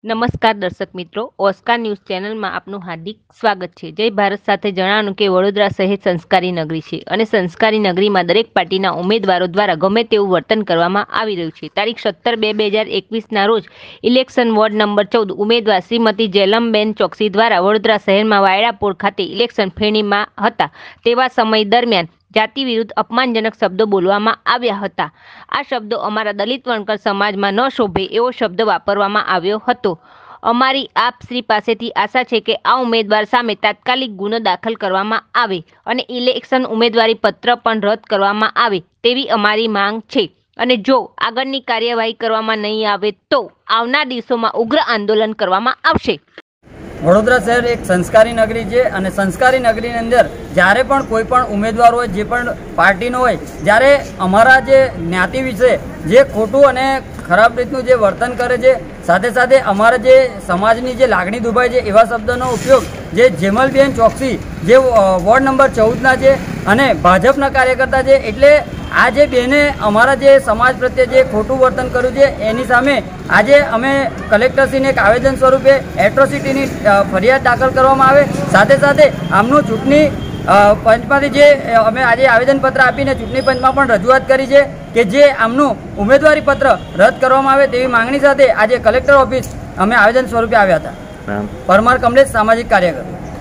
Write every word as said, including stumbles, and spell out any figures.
નમસ્કાર દર્શક મિત્રો, ઓસ્કાર ન્યૂઝ ચેનલમાં આપનું હાર્દિક સ્વાગત છે। જય ભારત સાથે જણાવવાનું કે વડોદરા શહેર સંસ્કારી નગરી છે અને સંસ્કારી નગરીમાં દરેક પાર્ટીના ઉમેદવારો દ્વારા ગમે તેવું વર્તન કરવામાં આવી રહ્યું છે। તારીખ સત્તર બે બે હજાર એકવીસના રોજ ઇલેક્શન વોર્ડ નંબર ચૌદ ઉમેદવાર શ્રીમતી જેલમબેન ચોકસી દ્વારા વડોદરા શહેરમાં વાયડાપોળ ખાતે ઇલેક્શન ફેણીમાં હતા તેવા સમય દરમિયાન જાતિ વિરુદ્ધ અપમાનજનક શબ્દો બોલવામાં આવ્યા હતા। આ શબ્દો અમારા દલિત વણકર સમાજમાં ન શોભે એવો શબ્દ વાપરવામાં આવ્યો હતો। અમારી આપ શ્રી પાસેથી આશા છે કે આ ઉમેદવાર સામે તાત્કાલિક ગુનો દાખલ કરવામાં આવે અને ઇલેક્શન ઉમેદવારી પત્ર પણ રદ કરવામાં આવે તેવી અમારી માંગ છે અને જો આગળની કાર્યવાહી કરવામાં નહીં આવે તો આવનાર દિવસોમાં ઉગ્ર આંદોલન કરવામાં આવશે। વડોદરા શહેર એક સંસ્કારી નગરી છે અને સંસ્કારી નગરીની અંદર જ્યારે પણ કોઈ પણ ઉમેદવાર હોય, જે પણ પાર્ટીનો હોય, જ્યારે અમારા જે જ્ઞાતિ વિશે જે ખોટું અને ખરાબ રીતનું જે વર્તન કરે છે, સાથે સાથે અમારા જે સમાજની જે લાગણી દુભાય છે એવા શબ્દોનો ઉપયોગ જે જેમલબેન ચોકસી જે વોર્ડ નંબર ચૌદના છે અને ભાજપના કાર્યકર્તા છે, એટલે આ જે બેને અમારા જે સમાજ પ્રત્યે જે ખોટું વર્તન કર્યું છે એની સામે આજે અમે કલેક્ટરશ્રીને એક આવેદન સ્વરૂપે એટ્રોસિટીની ફરિયાદ દાખલ કરવામાં આવે, સાથે સાથે આમનું ચૂંટણી પંચમાંથી જે અમે આજે આવેદનપત્ર આપીને ચૂંટણી પંચમાં પણ રજૂઆત કરી છે કે જે આમનું ઉમેદવારી પત્ર રદ કરવામાં આવે તેવી માંગણી સાથે આજે કલેક્ટર ઓફિસ અમે આવેદન સ્વરૂપે આવ્યા હતા। પરમાર કમલેશ, સામાજિક કાર્યકર।